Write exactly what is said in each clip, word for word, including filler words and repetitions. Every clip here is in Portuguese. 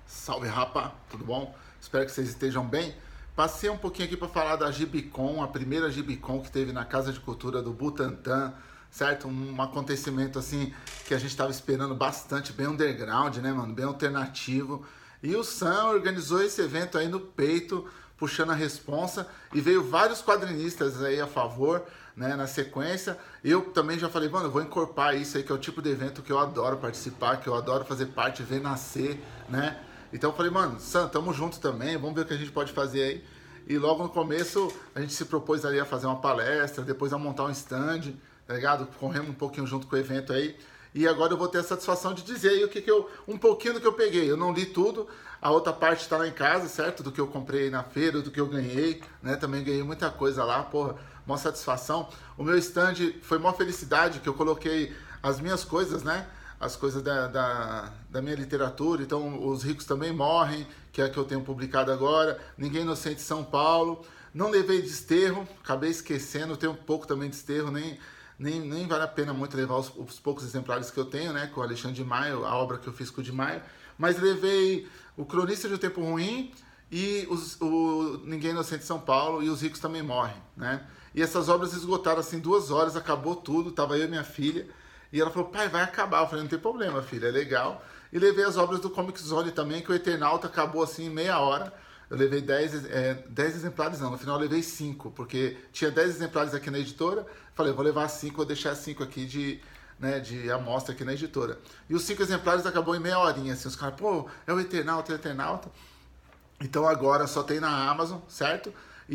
Salve rapa, tudo bom? Espero que vocês estejam bem. Passei um pouquinho aqui para falar da Gibicon, a primeira Gibicon que teve na Casa de Cultura do Butantã, certo? Um acontecimento assim que a gente estava esperando bastante, bem underground, né, mano? Bem alternativo. E o Sam organizou esse evento aí no peito, puxando a responsa, e veio vários quadrinistas aí a favor, né, na sequência. Eu também já falei, mano, eu vou encorpar isso aí, que é o tipo de evento que eu adoro participar, que eu adoro fazer parte, ver nascer, né? Então eu falei, mano, Sam, tamo junto também, vamos ver o que a gente pode fazer aí. E logo no começo a gente se propôs ali a fazer uma palestra, depois a montar um stand, tá ligado? Corremos um pouquinho junto com o evento aí. E agora eu vou ter a satisfação de dizer aí o que, que eu, um pouquinho do que eu peguei. Eu não li tudo, a outra parte está lá em casa, certo? Do que eu comprei na feira, do que eu ganhei, né? Também ganhei muita coisa lá, porra, maior satisfação. O meu stand foi maior felicidade, que eu coloquei as minhas coisas, né? As coisas da, da, da minha literatura. Então, Os Ricos Também Morrem, que é a que eu tenho publicado agora. Ninguém Inocente São Paulo. Não levei desterro, acabei esquecendo, tenho um pouco também de desterro, nem... Nem, nem vale a pena muito levar os, os poucos exemplares que eu tenho, né? Com o Alexandre de Maio, a obra que eu fiz com o de Maio. Mas levei o Cronista de um Tempo Ruim e os, o Ninguém Inocente São Paulo e Os Ricos Também Morrem, né? E essas obras esgotaram assim duas horas, acabou tudo, tava eu e minha filha. E ela falou, pai, vai acabar. Eu falei, não tem problema, filha, é legal. E levei as obras do Comic Zone também, que o Eternauta acabou assim em meia hora. Eu levei dez exemplares, não, no final eu levei cinco, porque tinha dez exemplares aqui na editora. Falei, vou levar cinco, vou deixar cinco aqui de, né, de amostra aqui na editora. E os cinco exemplares acabou em meia horinha, assim, os caras, pô, é o Eternauta, é o Eternauta. Então agora só tem na Amazon, certo?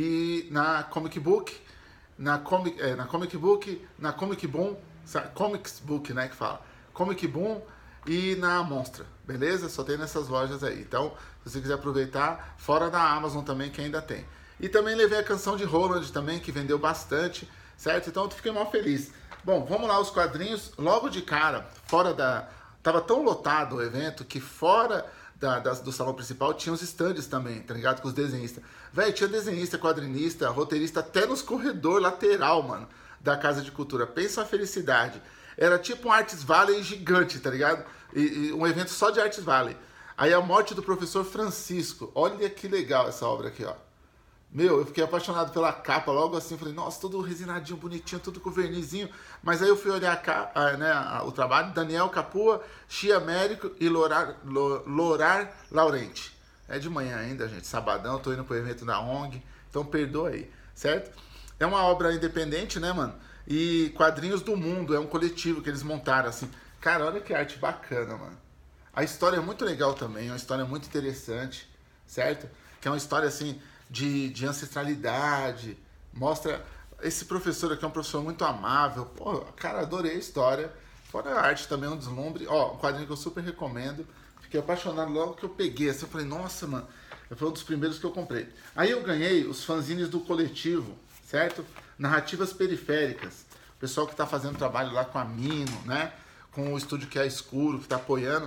E na Comic Book, na Comic, é, na Comic Book, na Comic Boom, Comics Book, né, que fala, Comic Boom e na Monstra, beleza? Só tem nessas lojas aí. Então, se você quiser aproveitar, fora da Amazon também, que ainda tem. E também levei a Canção de Roland também, que vendeu bastante, certo? Então eu fiquei mal feliz. Bom, vamos lá, os quadrinhos. Logo de cara, fora da... Tava tão lotado o evento que fora da, da, do salão principal tinha os stands também, tá ligado? Com os desenhistas. Velho, tinha desenhista, quadrinista, roteirista, até nos corredores lateral, mano, da Casa de Cultura. Pensa a felicidade. Era tipo um Arts Valley gigante, tá ligado? E, e um evento só de Arts Valley. Aí a morte do professor Francisco. Olha que legal essa obra aqui, ó. Meu, eu fiquei apaixonado pela capa logo assim. Falei, nossa, tudo resinadinho, bonitinho, tudo com vernizinho. Mas aí eu fui olhar a capa, né, o trabalho. Daniel Capua, Chia Américo e Lorar, Lorar Laurenti. É de manhã ainda, gente. Sabadão, tô indo pro evento da O N G. Então perdoa aí, certo? É uma obra independente, né, mano? E Quadrinhos do Mundo, é um coletivo que eles montaram, assim. Cara, olha que arte bacana, mano. A história é muito legal também, é uma história muito interessante, certo? Que é uma história, assim, de, de ancestralidade. Mostra... Esse professor aqui é um professor muito amável. Pô, cara, adorei a história. Fora a arte também, é um deslumbre. Ó, um quadrinho que eu super recomendo. Fiquei apaixonado logo que eu peguei, assim. Eu falei, nossa, mano. Foi um dos primeiros que eu comprei. Aí eu ganhei os fanzines do coletivo, certo? Narrativas Periféricas, o pessoal que está fazendo trabalho lá com a Mino, né? Com o estúdio que é escuro, que está apoiando.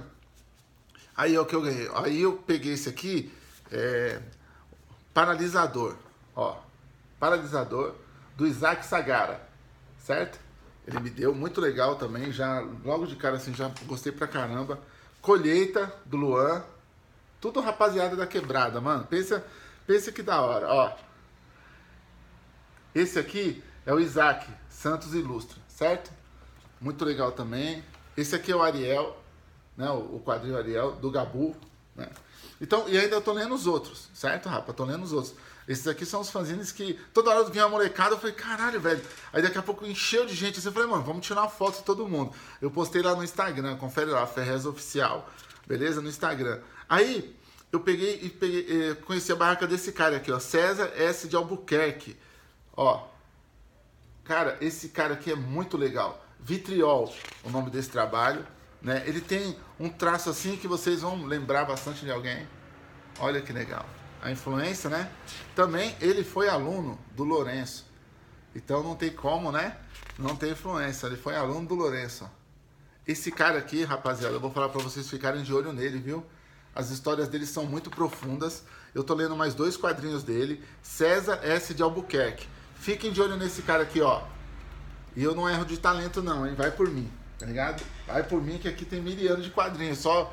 Aí é o que eu ganhei. Aí eu peguei esse aqui, é... Paralisador, ó. Paralisador, do Isaac Sagara, certo? Ele me deu, muito legal também, já logo de cara assim, já gostei pra caramba. Colheita, do Luan, tudo rapaziada da quebrada, mano. Pensa, pensa que da hora, ó. Esse aqui é o Isaac Santos Ilustra, certo? Muito legal também. Esse aqui é o Ariel, né? O quadrinho Ariel, do Gabu, né? Então, e ainda eu tô lendo os outros, certo, rapa? Tô lendo os outros. Esses aqui são os fanzines que toda hora vinha a molecada, eu falei, caralho, velho. Aí daqui a pouco encheu de gente, assim, eu falei, mano, vamos tirar uma foto de todo mundo. Eu postei lá no Instagram, confere lá, Ferrez Oficial, beleza? No Instagram. Aí, eu peguei e peguei, eh, conheci a barraca desse cara aqui, ó, César S. de Albuquerque. Ó, cara, esse cara aqui é muito legal. Vitriol, o nome desse trabalho, né? Ele tem um traço assim que vocês vão lembrar bastante de alguém. Olha que legal. A influência, né? Também ele foi aluno do Lourenço. Então não tem como, né? Não tem influência. Ele foi aluno do Lourenço. Esse cara aqui, rapaziada, eu vou falar pra vocês ficarem de olho nele, viu? As histórias dele são muito profundas. Eu tô lendo mais dois quadrinhos dele. César S. de Albuquerque. Fiquem de olho nesse cara aqui, ó. E eu não erro de talento não, hein? Vai por mim, tá ligado? Vai por mim que aqui tem mil anos de quadrinhos. Só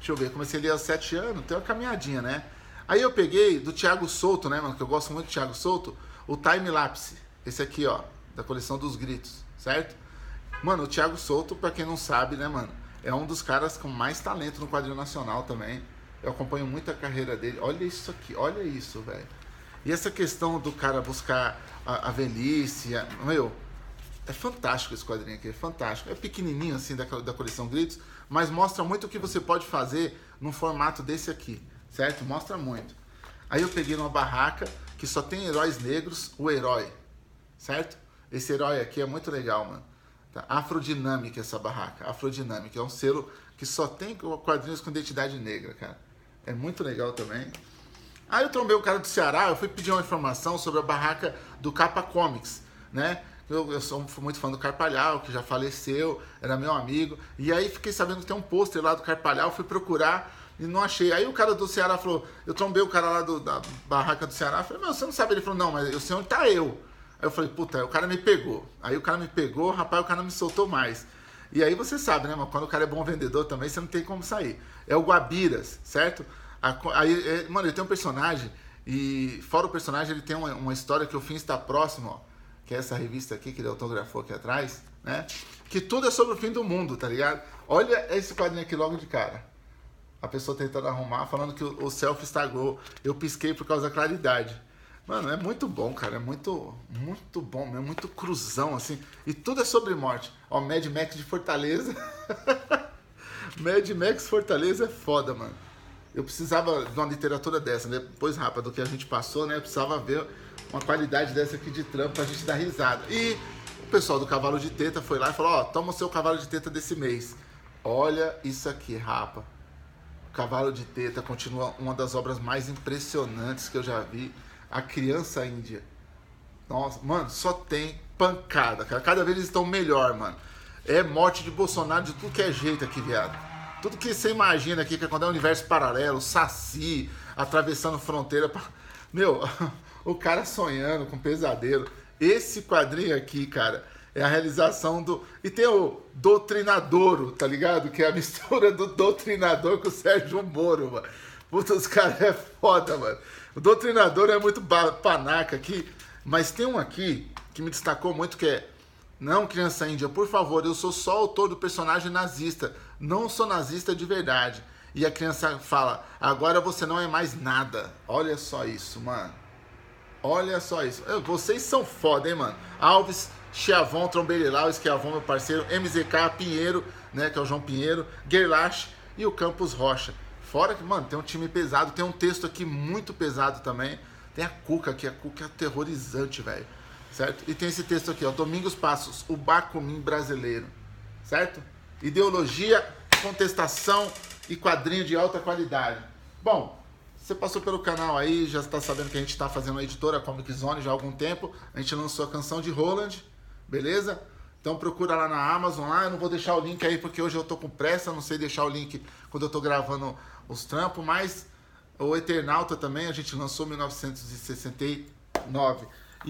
Deixa eu ver, comecei a ler aos sete anos, tem uma caminhadinha, né? Aí eu peguei do Thiago Souto, né, mano? Que eu gosto muito do Thiago Souto, o Time Lapse. Esse aqui, ó, da coleção dos gritos, certo? Mano, o Thiago Souto, pra quem não sabe, né, mano? É um dos caras com mais talento no quadrinho nacional também. Eu acompanho muito a carreira dele. Olha isso aqui, olha isso, velho. E essa questão do cara buscar a, a velhice, a, meu, é fantástico esse quadrinho aqui, é fantástico. É pequenininho assim da, da coleção Gritos, mas mostra muito o que você pode fazer num formato desse aqui, certo? Mostra muito. Aí eu peguei numa barraca que só tem heróis negros, o herói, certo? Esse herói aqui é muito legal, mano. Tá? Afrodinâmica essa barraca, Afrodinâmica. É um selo que só tem quadrinhos com identidade negra, cara. É muito legal também. Aí eu trombei o cara do Ceará, eu fui pedir uma informação sobre a barraca do Capa Comics, né? Eu, eu sou muito fã do Carpalhal, que já faleceu, era meu amigo. E aí fiquei sabendo que tem um pôster lá do Carpalhal, fui procurar e não achei. Aí o cara do Ceará falou, eu trombei o cara lá do, da barraca do Ceará, falei, mas você não sabe? Ele falou, não, mas eu sei onde tá eu. Aí eu falei, puta, aí o cara me pegou. Aí o cara me pegou, rapaz, o cara não me soltou mais. E aí você sabe, né, mano? Quando o cara é bom vendedor também, você não tem como sair. É o Guabiras, certo? Aí, é, mano, ele tem um personagem, e fora o personagem, ele tem uma, uma história que o fim está próximo, ó, que é essa revista aqui, que ele autografou aqui atrás, né? Que tudo é sobre o fim do mundo, tá ligado? Olha esse quadrinho aqui logo de cara. A pessoa tentando arrumar, falando que o, o selfie estragou. Eu pisquei por causa da claridade. Mano, é muito bom, cara. É muito, muito bom, é muito cruzão, assim. E tudo é sobre morte. Ó, Mad Max de Fortaleza. Mad Max Fortaleza é foda, mano. Eu precisava de uma literatura dessa, né? Depois, rapaz, do que a gente passou, né? Eu precisava ver uma qualidade dessa aqui de trampo pra gente dar risada. E o pessoal do Cavalo de Teta foi lá e falou, ó, toma o seu Cavalo de Teta desse mês. Olha isso aqui, rapa. O Cavalo de Teta continua uma das obras mais impressionantes que eu já vi. A Criança Índia. Nossa, mano, só tem pancada, cara. Cada vez eles estão melhor, mano. É morte de Bolsonaro de tudo que é jeito aqui, viado. Tudo que você imagina aqui, que é quando é um universo paralelo, Saci, atravessando fronteira. Pra... Meu, o cara sonhando com pesadelo. Esse quadrinho aqui, cara, é a realização do... E tem o Doutrinadouro, tá ligado? Que é a mistura do Doutrinador com o Sérgio Moro, mano. Puta, os caras é foda, mano. O Doutrinador é muito panaca aqui, mas tem um aqui que me destacou muito, que é... Não, Criança Índia, por favor, eu sou só autor do personagem nazista. Não sou nazista de verdade. E a criança fala, agora você não é mais nada. Olha só isso, mano. Olha só isso. Vocês são foda, hein, mano. Alves, Chiavon, Trombelilau, Esquiavon, meu parceiro. M Z K, Pinheiro, né, que é o João Pinheiro. Gerlache e o Campos Rocha. Fora que, mano, tem um time pesado. Tem um texto aqui muito pesado também. Tem a Cuca aqui. A Cuca é aterrorizante, velho. Certo? E tem esse texto aqui, ó, Domingos Passos, o Bakunin brasileiro, certo? Ideologia, contestação e quadrinho de alta qualidade. Bom, você passou pelo canal aí, já está sabendo que a gente está fazendo a editora Comic Zone já há algum tempo. A gente lançou a Canção de Roland, beleza? Então procura lá na Amazon, lá. Eu não vou deixar o link aí porque hoje eu tô com pressa, não sei deixar o link quando eu tô gravando os trampos, mas o Eternauta também a gente lançou em mil novecentos e sessenta e nove.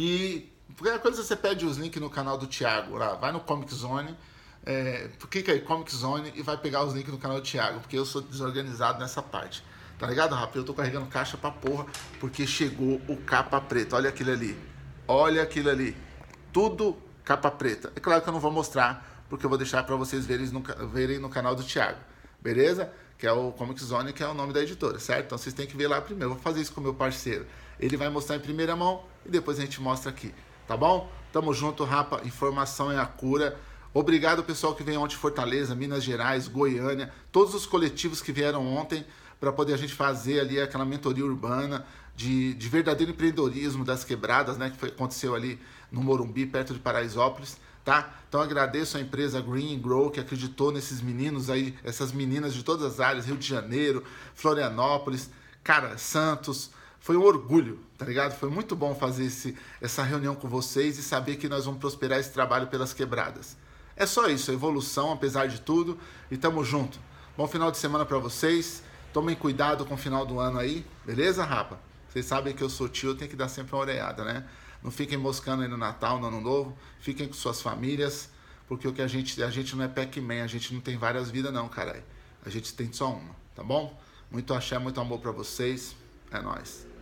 E qualquer coisa você pede os links no canal do Thiago lá, vai no Comic Zone, é, clica aí, Comic Zone, e vai pegar os links no canal do Thiago, porque eu sou desorganizado nessa parte, tá ligado, rapaz? Eu tô carregando caixa pra porra, porque chegou o capa preta, olha aquilo ali, olha aquilo ali, tudo capa preta. É claro que eu não vou mostrar, porque eu vou deixar pra vocês verem no, verem no canal do Thiago, beleza? Que é o Comic Zone, que é o nome da editora, certo? Então vocês têm que ver lá primeiro, eu vou fazer isso com o meu parceiro, ele vai mostrar em primeira mão, e depois a gente mostra aqui. Tá bom? Tamo junto, rapa. Informação é a cura. Obrigado, pessoal que veio ontem de Fortaleza, Minas Gerais, Goiânia, todos os coletivos que vieram ontem para poder a gente fazer ali aquela mentoria urbana de, de verdadeiro empreendedorismo das quebradas, né? Que foi, aconteceu ali no Morumbi, perto de Paraisópolis, tá? Então agradeço a empresa Green Grow que acreditou nesses meninos aí, essas meninas de todas as áreas, Rio de Janeiro, Florianópolis, cara, Santos. Foi um orgulho, tá ligado? Foi muito bom fazer esse, essa reunião com vocês e saber que nós vamos prosperar esse trabalho pelas quebradas. É só isso, evolução, apesar de tudo, e tamo junto. Bom final de semana pra vocês, tomem cuidado com o final do ano aí, beleza, rapa? Vocês sabem que eu sou tio, eu tenho que dar sempre uma orelhada, né? Não fiquem moscando aí no Natal, no Ano Novo, fiquem com suas famílias, porque o que a gente, a gente não é Pac-Man, a gente não tem várias vidas não, caralho. A gente tem só uma. tá bom? Muito axé, muito amor para vocês. É nóis.